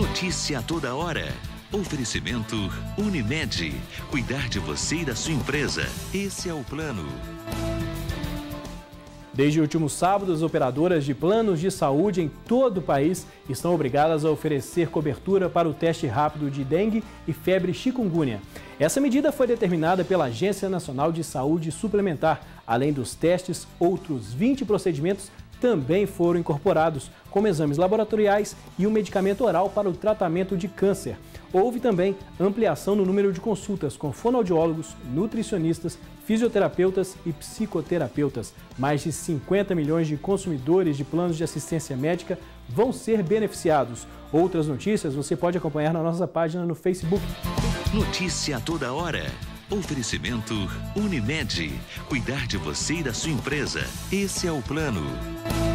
Notícia a toda hora. Oferecimento Unimed. Cuidar de você e da sua empresa. Esse é o plano. Desde o último sábado, as operadoras de planos de saúde em todo o país estão obrigadas a oferecer cobertura para o teste rápido de dengue e febre chikungunya. Essa medida foi determinada pela Agência Nacional de Saúde Suplementar. Além dos testes, outros 20 procedimentos também foram incorporados, como exames laboratoriais e um medicamento oral para o tratamento de câncer. Houve também ampliação no número de consultas com fonoaudiólogos, nutricionistas, fisioterapeutas e psicoterapeutas. Mais de 50 milhões de consumidores de planos de assistência médica vão ser beneficiados. Outras notícias você pode acompanhar na nossa página no Facebook. Notícia a toda hora. Oferecimento Unimed. Cuidar de você e da sua empresa. Esse é o plano.